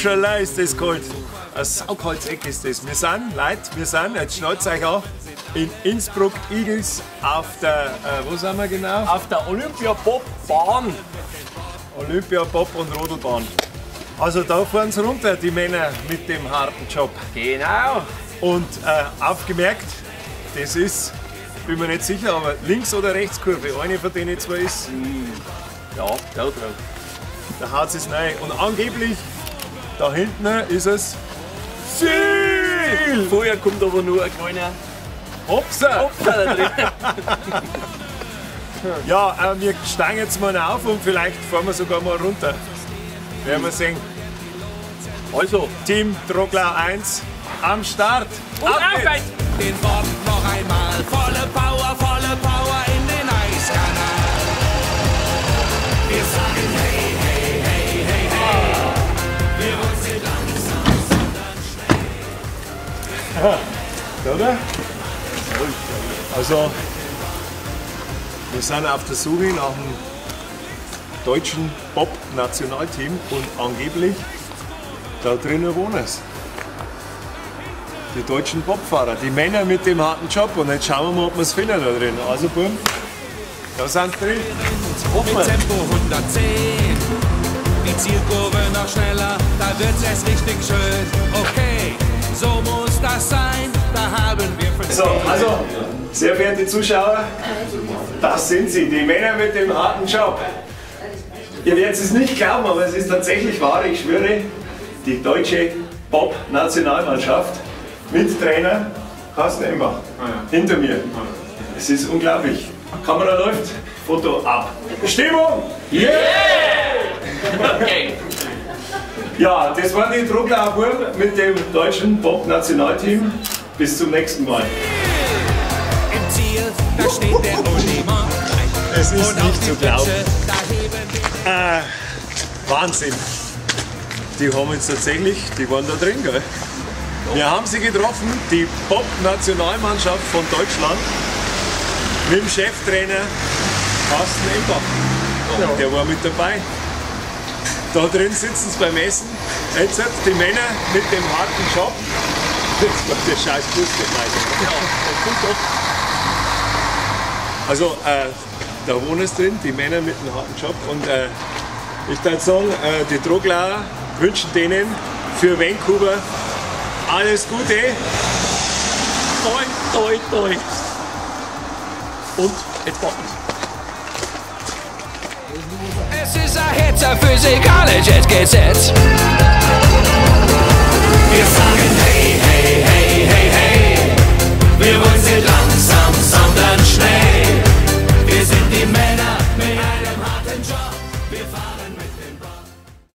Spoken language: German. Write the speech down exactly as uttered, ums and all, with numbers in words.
Burscherlei ist das kalt. Ein saukaltes Eck ist das. Wir sind, Leute, wir sind, jetzt schnallt euch an, in Innsbruck Eagles auf der, äh, wo sind wir genau? Auf der Olympia-Bob-Bahn. Olympia-Bob- und Rodelbahn. Also da fahren sie runter, die Männer mit dem harten Job. Genau. Und äh, aufgemerkt, das ist, bin mir nicht sicher, aber links oder rechts Kurve, eine von denen zwei ist. Ja, da drauf. Da haut es rein. Und angeblich, da hinten ist es Ziel! Vorher kommt aber nur ein kleiner Hopser! Hopser da drin. Ja, äh, wir steigen jetzt mal auf und vielleicht fahren wir sogar mal runter. Werden wir sehen. Also, Team Troglau eins am Start. und auf geht's! Den Bob noch einmal, volle Power, volle Power in den Eiskanal. Wir sagen hey, hey, hey, hey, hey. Wir wollen sie langsam, sondern schnell. Oder? Also, wir sind auf der Suche nach dem deutschen Bob-Nationalteam und angeblich da drinnen wohnen es. Die deutschen Bobfahrer, die Männer mit dem harten Job. Und jetzt schauen wir mal, ob wir es finden da drin. Also, Buben, da sind sie drin. Mit Tempo hundertzehn. Die Zielkurve noch schneller, da wird's erst richtig schön. Okay, so muss das sein, da haben wir So, also, sehr verehrte Zuschauer, das sind sie, die Männer mit dem harten Job. Ihr werdet es nicht glauben, aber es ist tatsächlich wahr, ich schwöre, die deutsche Bob-Nationalmannschaft mit Trainer Carsten Embach hinter mir. Es ist unglaublich. Kamera läuft, Foto ab. Stimmung! Yeah! Okay. Ja, das waren die Troglauer Buben mit dem deutschen Bob-Nationalteam. Bis zum nächsten Mal. im Ziel, da steht der Unimann. Es ist Und auf nicht die zu glauben. Plätze, da heben wir. Wahnsinn. Die haben uns tatsächlich, die waren da drin, gell? Wir haben sie getroffen, die Bob-Nationalmannschaft von Deutschland, mit dem Cheftrainer Carsten Embach. Der war mit dabei. Da drin sitzen sie beim Essen. Jetzt die Männer mit dem harten Job. Jetzt war der scheiß Bus Ja, das kommt doch. Also, äh, da wohnen es drin, die Männer mit dem harten Job. Und äh, ich würde sagen, äh, die Troglauer wünschen denen für Vancouver alles Gute. Toi, toi, toi. Und jetzt warten wir. Es ist ein Hitzer physikalisch, jetzt geht's jetzt.